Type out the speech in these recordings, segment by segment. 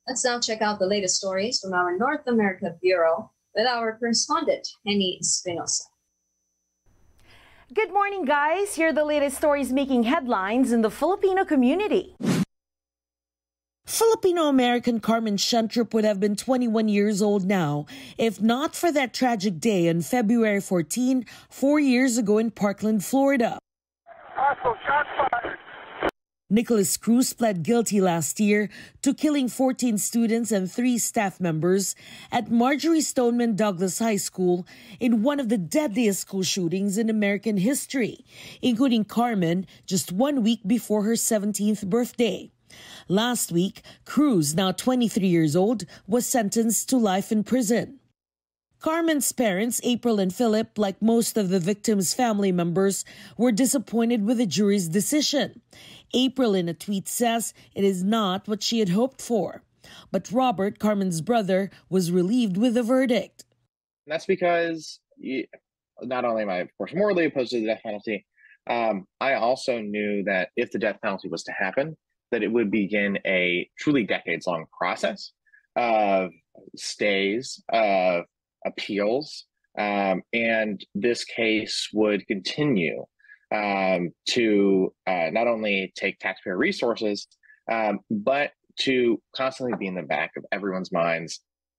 Let's now check out the latest stories from our North America Bureau with our correspondent, Henny Espinosa. Good morning, guys. Here are the latest stories making headlines in the Filipino community. Filipino-American Carmen Shentrup would have been 21 years old now if not for that tragic day on February 14, 4 years ago in Parkland, Florida. Shots fired. Nicholas Cruz pled guilty last year to killing 14 students and 3 staff members at Marjorie Stoneman Douglas High School in one of the deadliest school shootings in American history, including Carmen just 1 week before her 17th birthday. Last week, Cruz, now 23 years old, was sentenced to life in prison. Carmen's parents, April and Philip, like most of the victims' family members, were disappointed with the jury's decision. April, in a tweet, says it is not what she had hoped for. But Robert, Carmen's brother, was relieved with the verdict. That's because not only am I, of course, morally opposed to the death penalty, I also knew that if the death penalty was to happen, that it would begin a truly decades-long process of stays, of appeals, and this case would continue to not only take taxpayer resources, but to constantly be in the back of everyone's minds.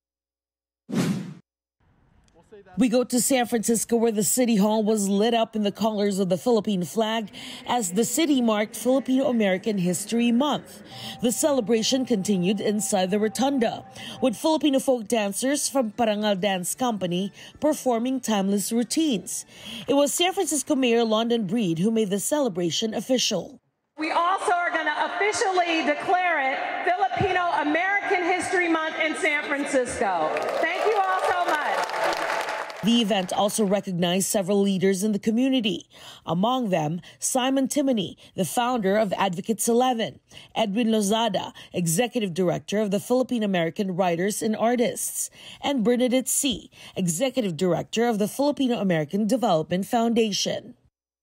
We go to San Francisco, where the City Hall was lit up in the colors of the Philippine flag as the city marked Filipino-American History Month. The celebration continued inside the rotunda, with Filipino folk dancers from Parangal Dance Company performing timeless routines. It was San Francisco Mayor London Breed who made the celebration official. We also are going to officially declare it Filipino-American History Month in San Francisco. Thank you all so much. The event also recognized several leaders in the community, among them Simon Timoney, the founder of Advocates 11, Edwin Lozada, executive director of the Philippine American Writers and Artists, and Bernadette C., executive director of the Filipino American Development Foundation.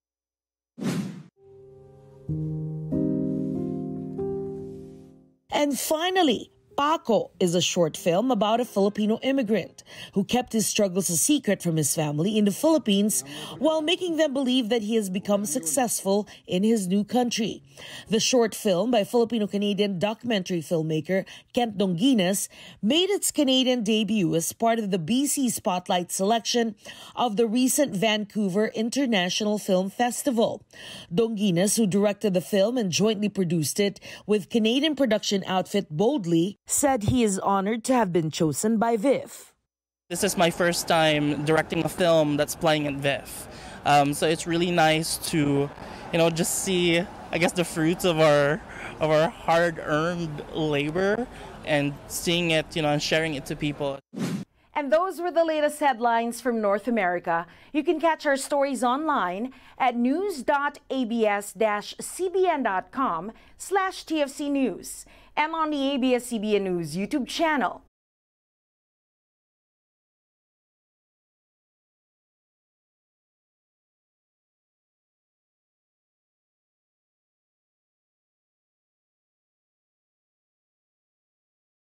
And finally, Paco is a short film about a Filipino immigrant who kept his struggles a secret from his family in the Philippines while making them believe that he has become successful in his new country. The short film by Filipino-Canadian documentary filmmaker Kent Donginas made its Canadian debut as part of the BC Spotlight selection of the recent Vancouver International Film Festival. Donginas, who directed the film and jointly produced it with Canadian production outfit Boldly, said he is honored to have been chosen by VIFF. This is my first time directing a film that's playing at VIFF. So it's really nice to, just see, I guess, the fruits of our hard-earned labor and seeing it, and sharing it to people. And those were the latest headlines from North America. You can catch our stories online at news.abs-cbn.com/TFC News and on the ABS-CBN News YouTube channel.